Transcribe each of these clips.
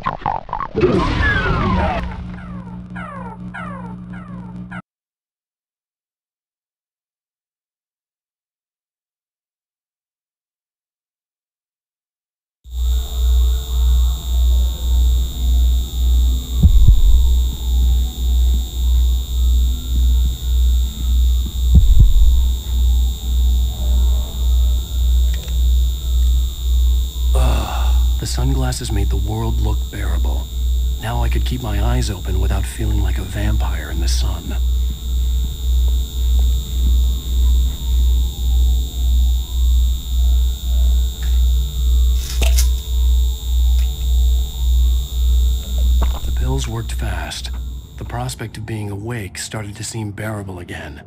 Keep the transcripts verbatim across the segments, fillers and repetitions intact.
The sunglasses made the world look bearable. Now I could keep my eyes open without feeling like a vampire in the sun. The pills worked fast. The prospect of being awake started to seem bearable again.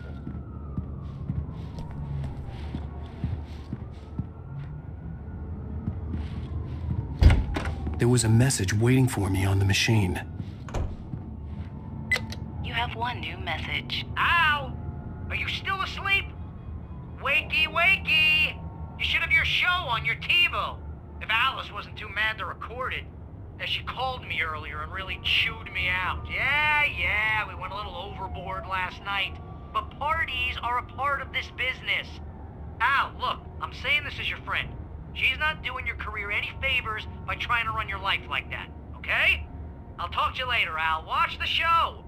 There was a message waiting for me on the machine. You have one new message. Al! Are you still asleep? Wakey, wakey! You should have your show on your TiVo. If Alice wasn't too mad to record it. As she called me earlier and really chewed me out. Yeah, yeah, we went a little overboard last night. But parties are a part of this business. Al, look, I'm saying this as your friend. She's not doing your career any favors by trying to run your life like that, okay? I'll talk to you later, Al. Watch the show!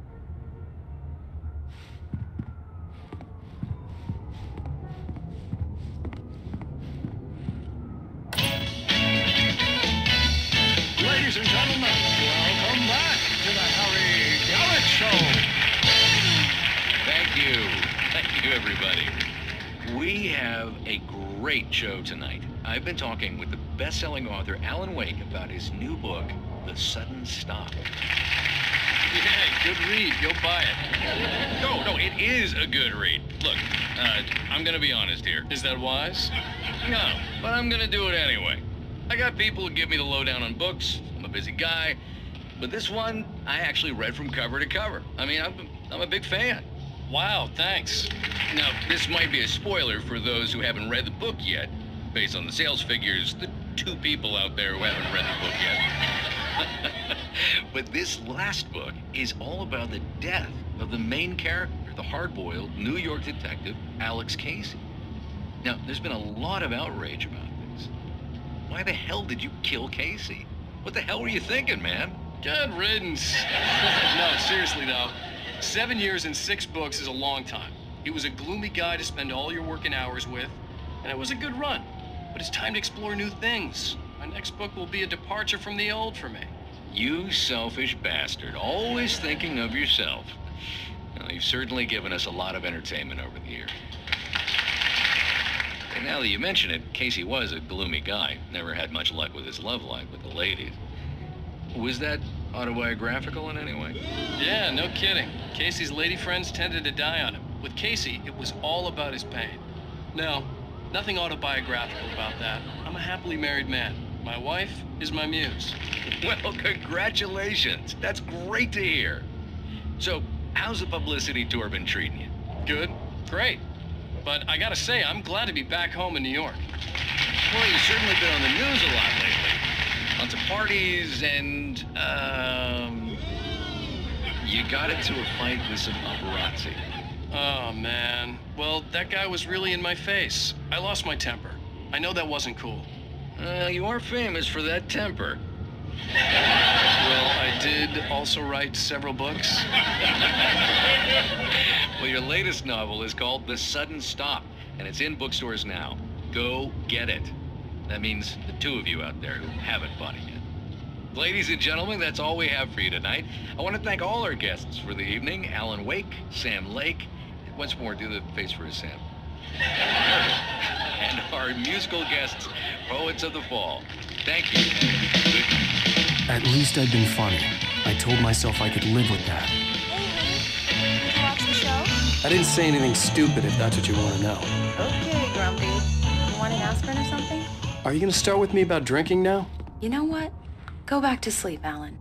Ladies and gentlemen, welcome back to the Harry Gallet Show. Thank you. Thank you, everybody. We have a great show tonight. I've been talking with the best-selling author Alan Wake about his new book, The Sudden Stop. Yeah, good read. Go buy it. No, no, it is a good read. Look, uh, I'm gonna be honest here. Is that wise? No, but I'm gonna do it anyway. I got people who give me the lowdown on books. I'm a busy guy. But this one, I actually read from cover to cover. I mean, I'm, I'm a big fan. Wow, thanks. Now, this might be a spoiler for those who haven't read the book yet. Based on the sales figures, the two people out there who haven't read the book yet. But this last book is all about the death of the main character, the hard-boiled New York detective, Alex Casey. Now, there's been a lot of outrage about this. Why the hell did you kill Casey? What the hell were you thinking, man? Good riddance. No, seriously though. Seven years and six books is a long time. He was a gloomy guy to spend all your working hours with, and it was a good run. But it's time to explore new things. My next book will be a departure from the old for me. You selfish bastard, always thinking of yourself. Well, you've certainly given us a lot of entertainment over the years. And now that you mention it, Casey was a gloomy guy. Never had much luck with his love life with the ladies. Was that autobiographical in any way? Yeah, no kidding. Casey's lady friends tended to die on him. With Casey, it was all about his pain. No, nothing autobiographical about that. I'm a happily married man. My wife is my muse. Well, congratulations. That's great to hear. So, how's the publicity tour been treating you? Good, great. But I gotta say, I'm glad to be back home in New York. Well, you've certainly been on the news a lot lately. Lots of parties and, um... you got into a fight with some paparazzi. Oh, man. Well, that guy was really in my face. I lost my temper. I know that wasn't cool. Uh, you are famous for that temper. Well, I did also write several books. Well, your latest novel is called The Sudden Stop, and it's in bookstores now. Go get it. That means the two of you out there who haven't bought it yet. Ladies and gentlemen, that's all we have for you tonight. I want to thank all our guests for the evening. Alan Wake, Sam Lake. Once more, do the face for a Sam. And our musical guests, Poets of the Fall. Thank you. Good night. At least I'd been funny. I told myself I could live with that. Hey, did you watch the show? I didn't say anything stupid if that's what you want to know. Okay, Grumpy. You want an aspirin or something? Are you going to start with me about drinking now? You know what? Go back to sleep, Alan.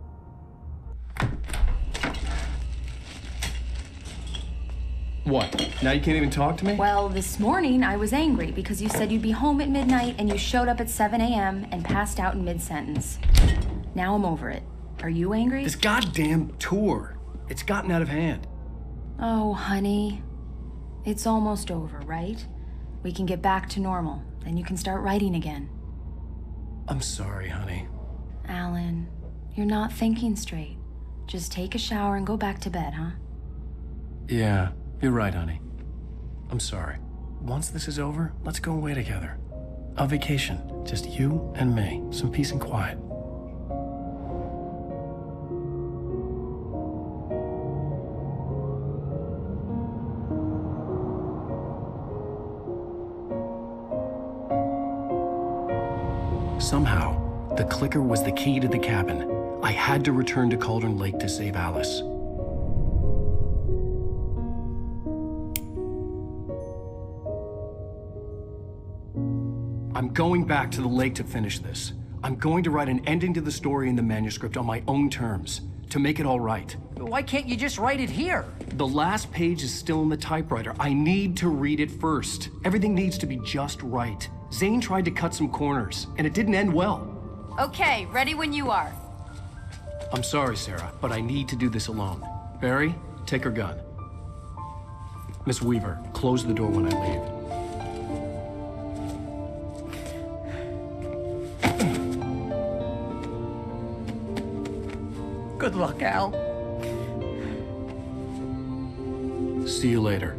What? Now you can't even talk to me? Well, this morning I was angry because you said you'd be home at midnight and you showed up at seven a m and passed out in mid-sentence. Now I'm over it. Are you angry? This goddamn tour. It's gotten out of hand. Oh, honey. It's almost over, right? We can get back to normal, then you can start writing again. I'm sorry, honey. Alan, you're not thinking straight. Just take a shower and go back to bed, huh? Yeah, you're right, honey. I'm sorry. Once this is over, let's go away together. A vacation. Just you and me. Some peace and quiet. Somehow, the clicker was the key to the cabin. I had to return to Cauldron Lake to save Alice. I'm going back to the lake to finish this. I'm going to write an ending to the story in the manuscript on my own terms, to make it all right. Why can't you just write it here? The last page is still in the typewriter. I need to read it first. Everything needs to be just right. Zane tried to cut some corners, and it didn't end well. Okay, ready when you are. I'm sorry, Sarah, but I need to do this alone. Barry, take her gun. Miss Weaver, close the door when I leave. Good luck, Al. See you later.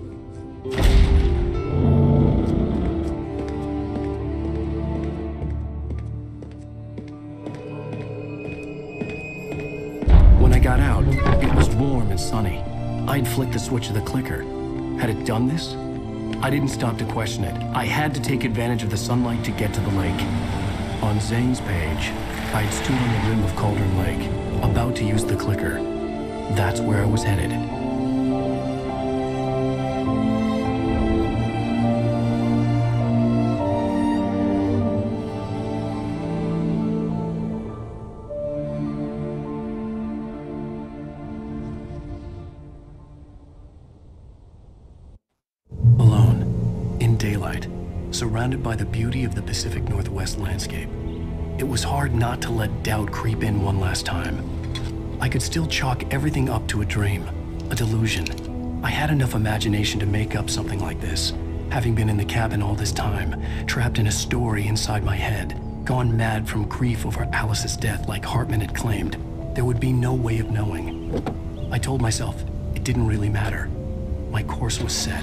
When I got out, it was warm and sunny. I'd flicked the switch of the clicker. Had it done this? I didn't stop to question it. I had to take advantage of the sunlight to get to the lake. On Zane's page, I'd stood on the rim of Cauldron Lake, about to use the clicker. That's where I was headed. Alone, in daylight, surrounded by the beauty of the Pacific Northwest landscape. It was hard not to let doubt creep in one last time. I could still chalk everything up to a dream, a delusion. I had enough imagination to make up something like this, having been in the cabin all this time, trapped in a story inside my head, gone mad from grief over Alice's death like Hartman had claimed. There would be no way of knowing. I told myself it didn't really matter. My course was set.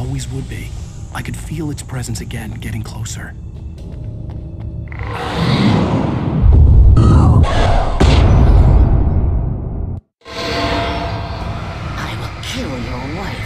always would be. I could feel its presence again, getting closer. I will kill your wife.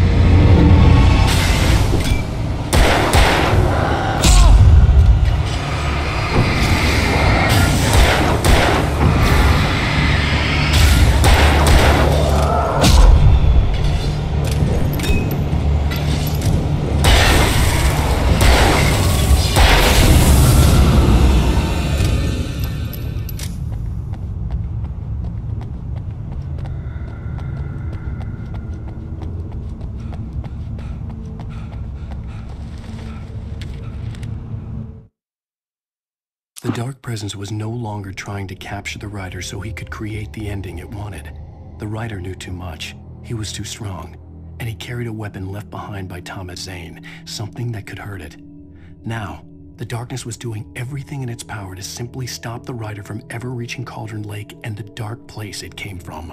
The Dark Presence was no longer trying to capture the Rider so he could create the ending it wanted. The Rider knew too much. He was too strong. And he carried a weapon left behind by Thomas Zane, something that could hurt it. Now, the darkness was doing everything in its power to simply stop the Rider from ever reaching Cauldron Lake and the dark place it came from.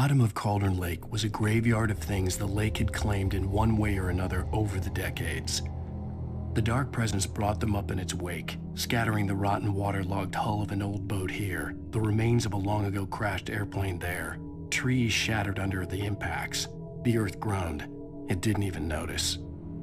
bottom of Cauldron Lake was a graveyard of things the lake had claimed in one way or another over the decades. The Dark Presence brought them up in its wake, scattering the rotten waterlogged hull of an old boat here, the remains of a long-ago crashed airplane there, trees shattered under the impacts. The earth groaned. It didn't even notice.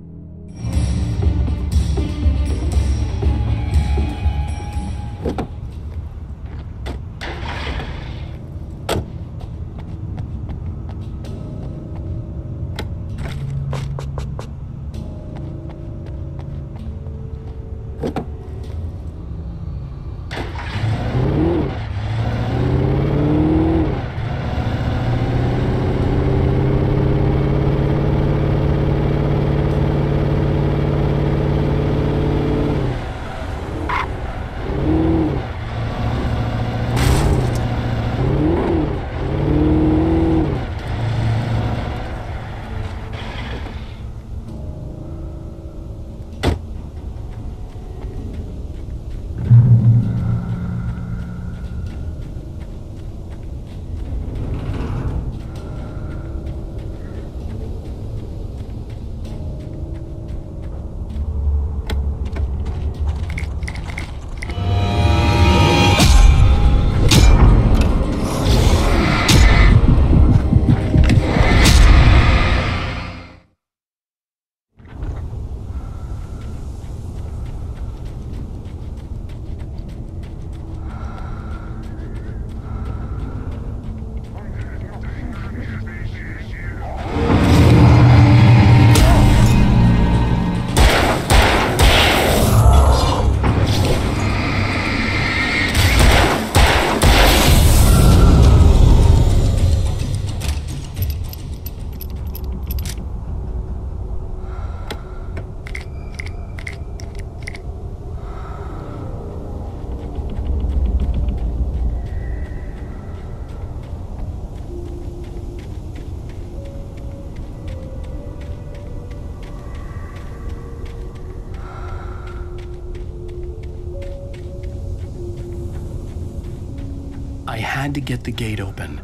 I had to get the gate open.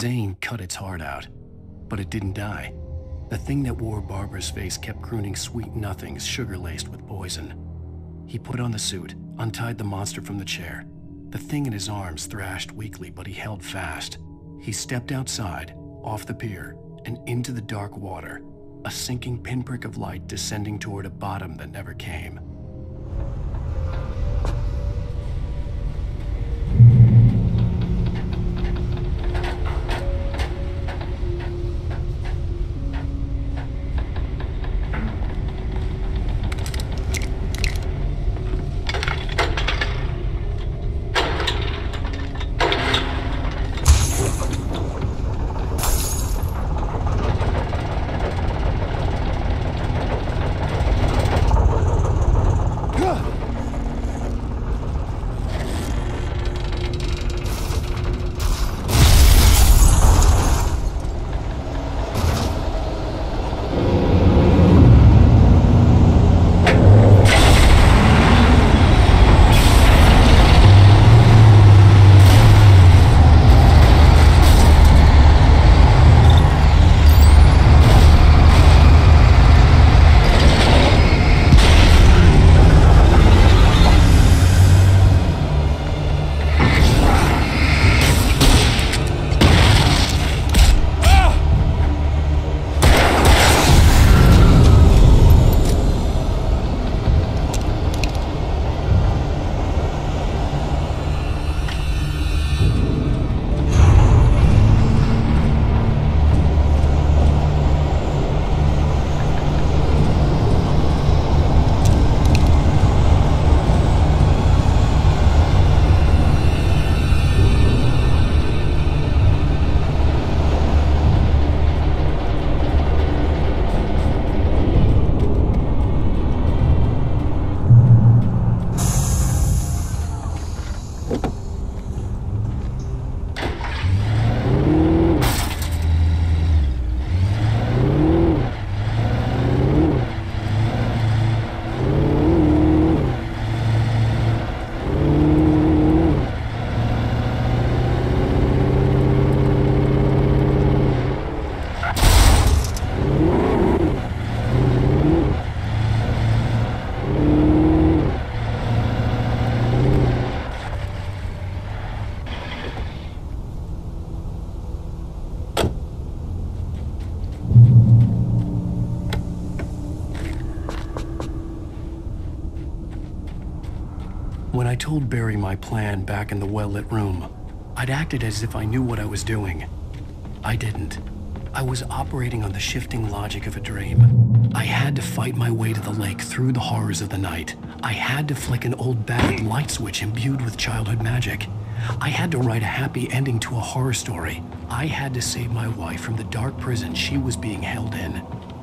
Zane cut its heart out, but it didn't die. The thing that wore Barbara's face kept crooning sweet nothings sugar-laced with poison. He put on the suit, untied the monster from the chair. The thing in his arms thrashed weakly, but he held fast. He stepped outside, off the pier, and into the dark water, a sinking pinprick of light descending toward a bottom that never came. When I told Barry my plan back in the well-lit room, I'd acted as if I knew what I was doing. I didn't. I was operating on the shifting logic of a dream. I had to fight my way to the lake through the horrors of the night. I had to flick an old battered light switch imbued with childhood magic. I had to write a happy ending to a horror story. I had to save my wife from the dark prison she was being held in.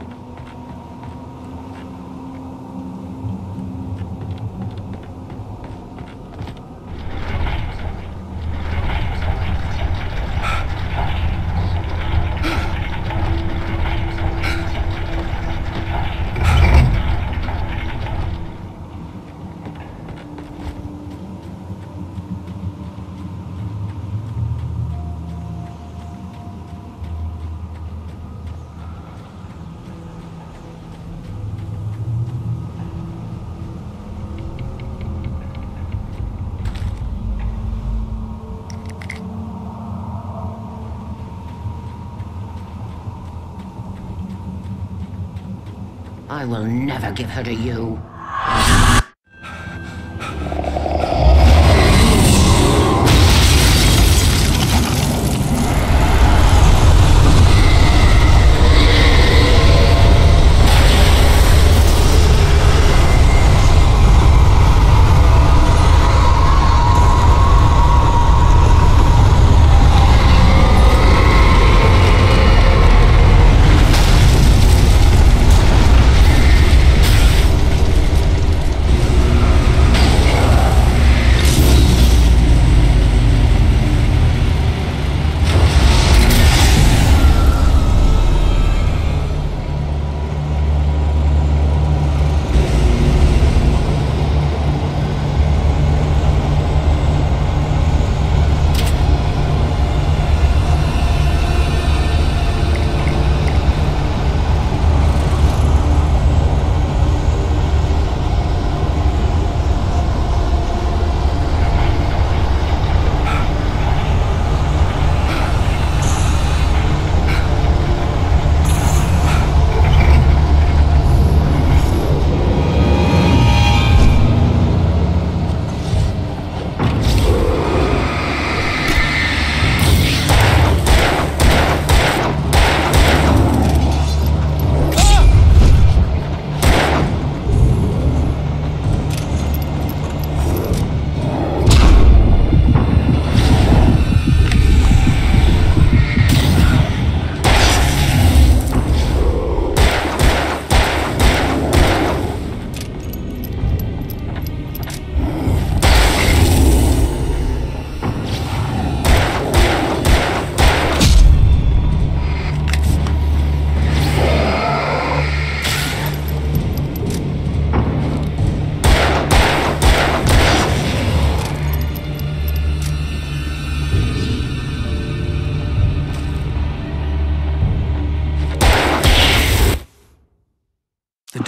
I will never give her to you.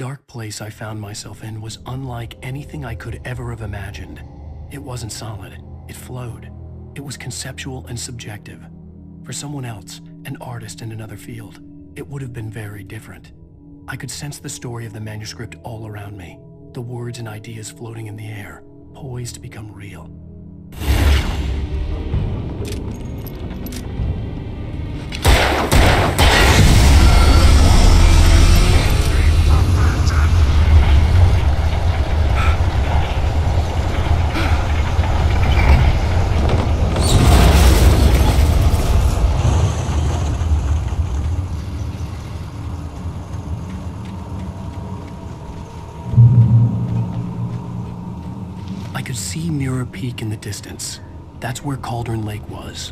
dark place I found myself in was unlike anything I could ever have imagined. It wasn't solid, it flowed. It was conceptual and subjective. For someone else, an artist in another field, it would have been very different. I could sense the story of the manuscript all around me, the words and ideas floating in the air, poised to become real. I could see Mirror Peak in the distance. That's where Cauldron Lake was.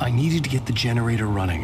I needed to get the generator running.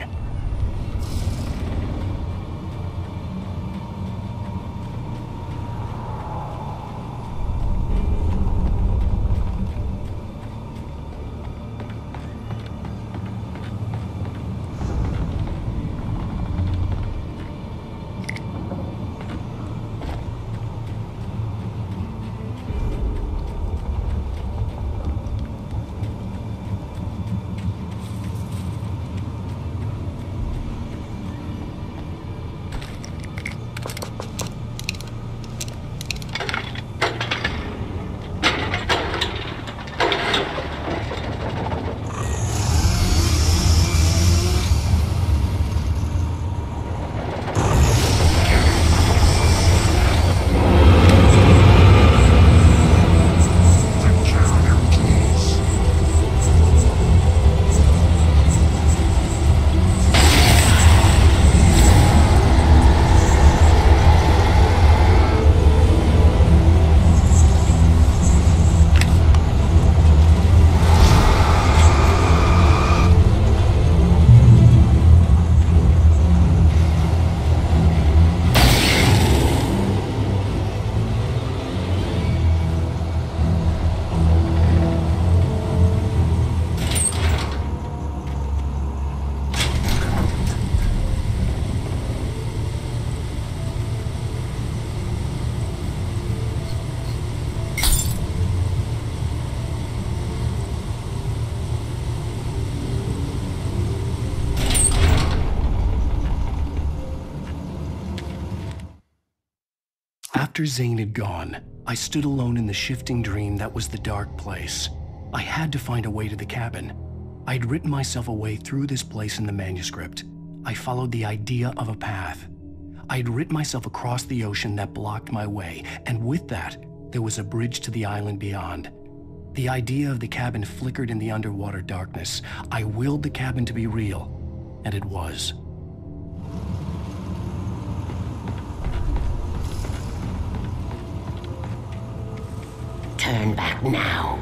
After Zane had gone, I stood alone in the shifting dream that was the dark place. I had to find a way to the cabin. I'd written myself a way through this place in the manuscript. I followed the idea of a path. I'd written myself across the ocean that blocked my way, and with that, there was a bridge to the island beyond. The idea of the cabin flickered in the underwater darkness. I willed the cabin to be real, and it was. Turn back now.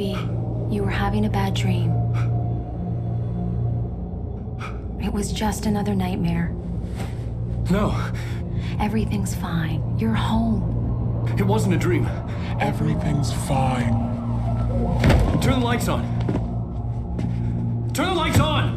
Baby, you were having a bad dream. It was just another nightmare. No. Everything's fine. You're home. It wasn't a dream. Everything's fine. Turn the lights on. Turn the lights on!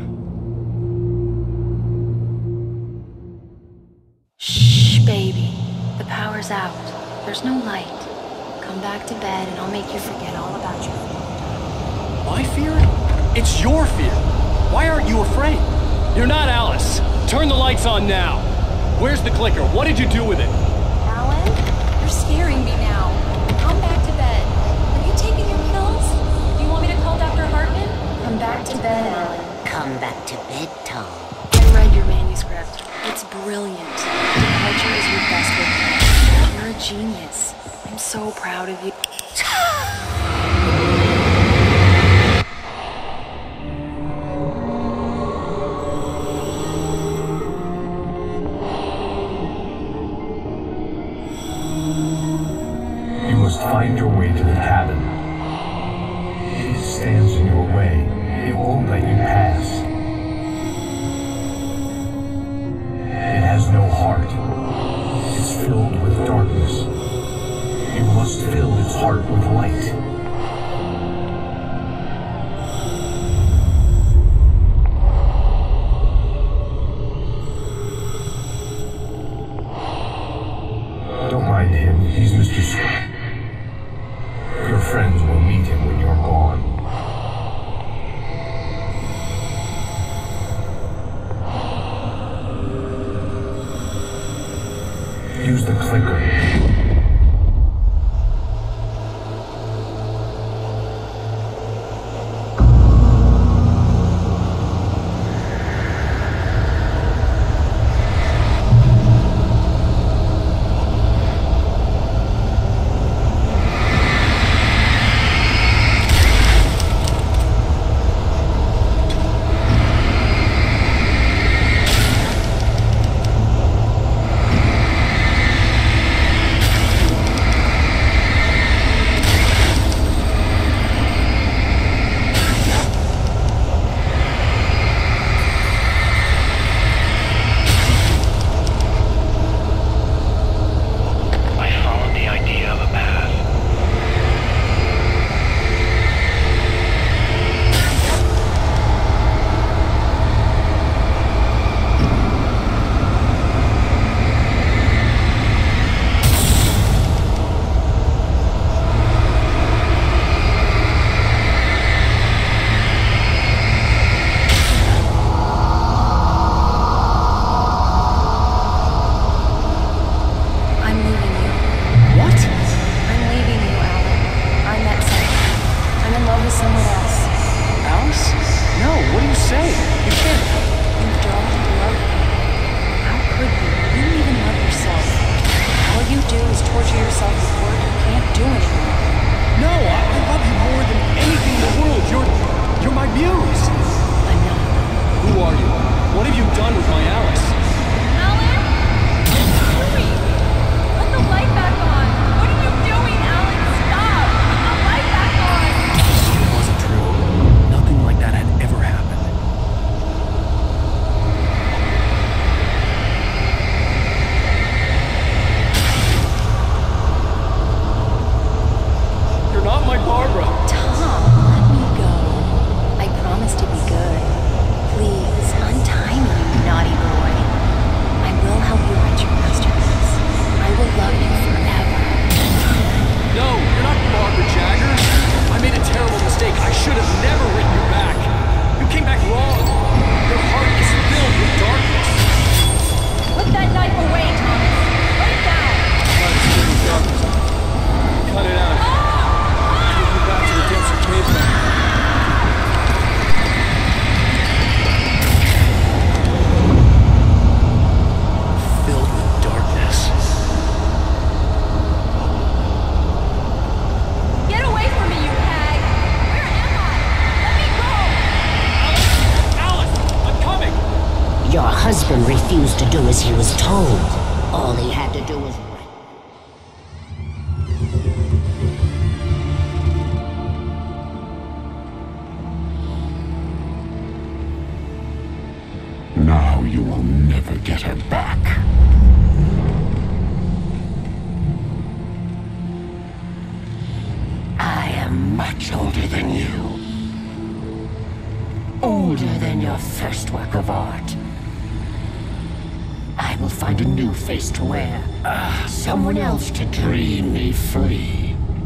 Shh, baby. The power's out. There's no light. Come back to bed and I'll make you forget all about your fear. My fear? It's your fear. Why aren't you afraid? You're not Alice. Turn the lights on now. Where's the clicker? What did you do with it? Alan, you're scaring me now. Come back to bed. Have you taken your pills? Do you want me to call Doctor Hartman? Come back to bed, Alan. Come back to bed, Tom. I read your manuscript. It's brilliant. Departure is your best weapon. You're a genius. I'm so proud of you. You must find your way to the cabin. It stands in your way. It won't let you pass. It has no heart. It's filled with darkness. You must fill its heart with light. Don't mind him. He's Mister Scott. Your friends will meet him when you're gone. Use the clicker. husband refused to do as he was told. All he had to do was... work of art. I will find a new face to wear. Uh, someone else to dream me free.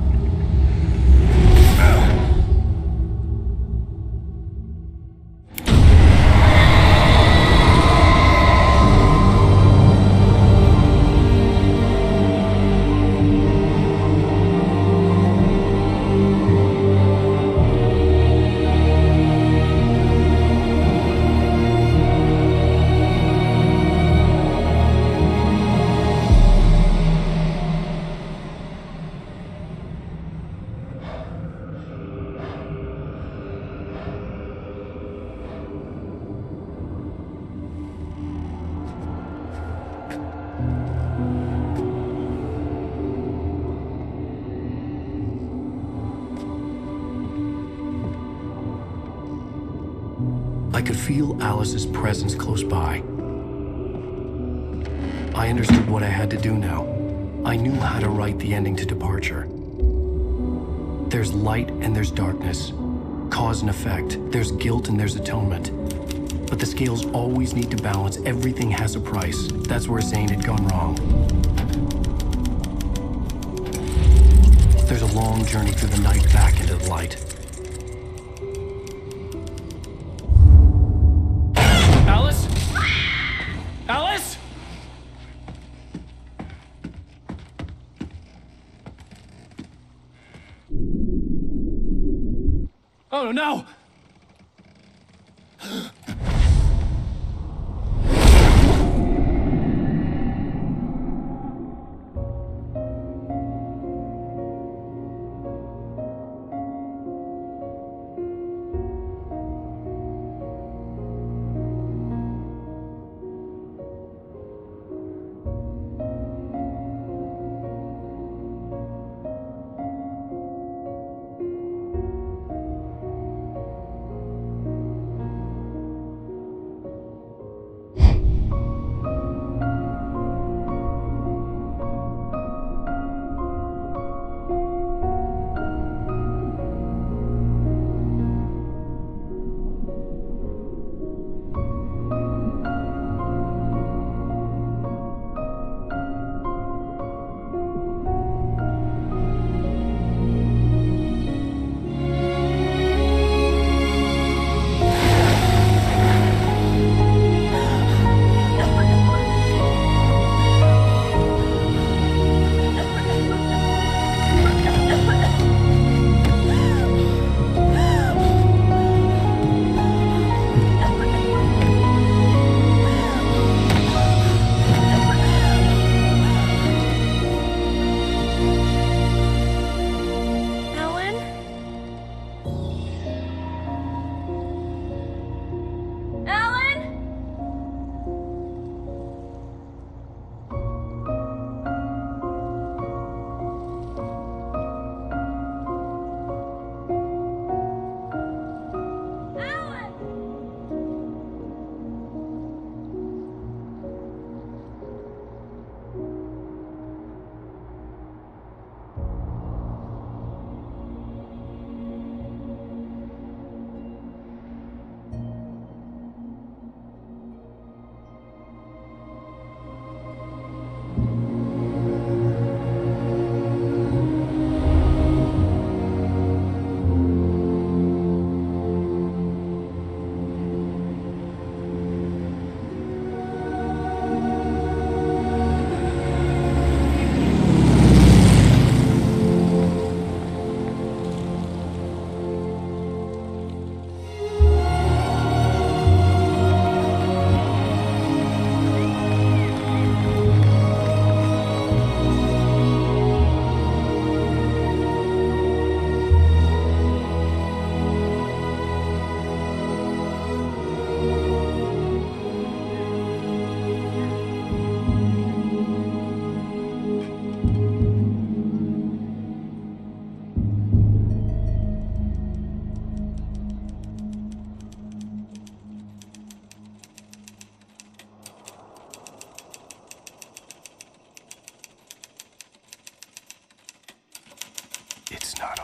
I could feel Alice's presence close by. I understood what I had to do now. I knew how to write the ending to Departure. There's light and there's darkness. Cause and effect. There's guilt and there's atonement. But the scales always need to balance. Everything has a price. That's where Zane had gone wrong. There's a long journey through the night back into the light. Alice? Alice? Oh no! It's not